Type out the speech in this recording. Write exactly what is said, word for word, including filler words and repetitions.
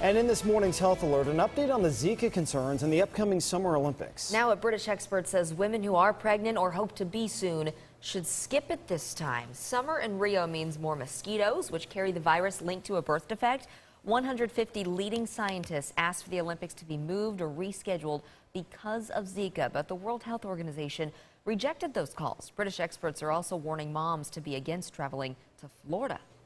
And in this morning's health alert, an update on the Zika concerns in the upcoming Summer Olympics. Now, a British expert says women who are pregnant or hope to be soon should skip it this time. Summer in Rio means more mosquitoes, which carry the virus linked to a birth defect. one hundred fifty leading scientists asked for the Olympics to be moved or rescheduled because of Zika, but the World Health Organization rejected those calls. British experts are also warning moms to be against traveling to Florida.